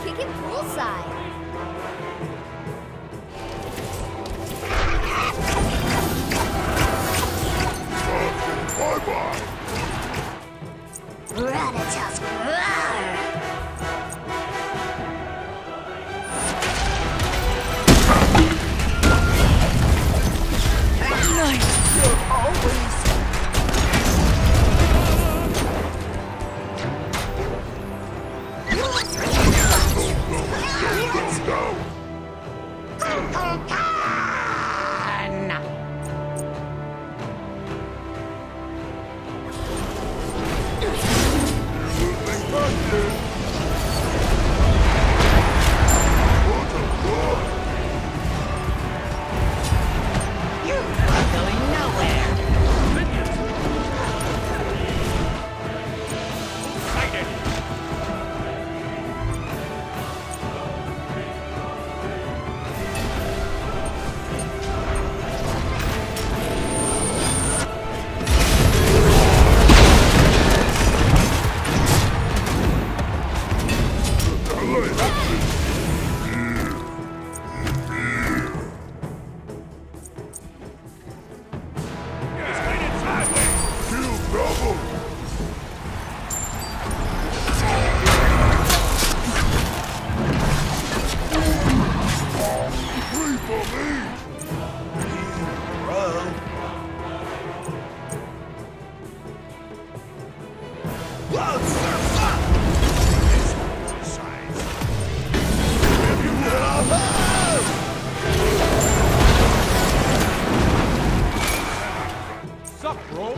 kick it poolside. Bye-bye! Ratatoskr. Let's go! Sup, bro?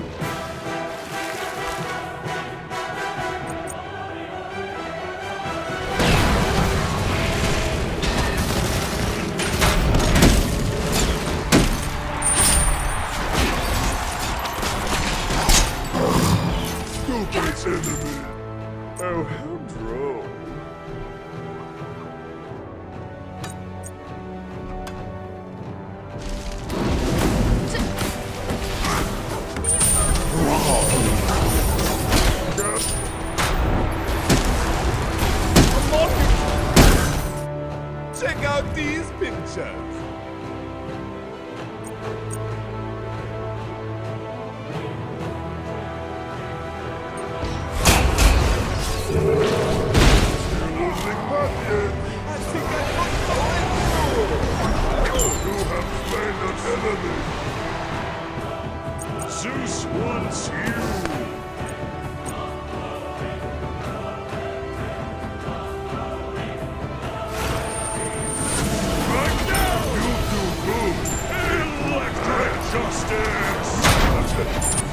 Stupid enemy! Oh, how droll. Check out these pictures. I think I You have slain an enemy! Zeus wants you! Right now! You do good! Electric justice!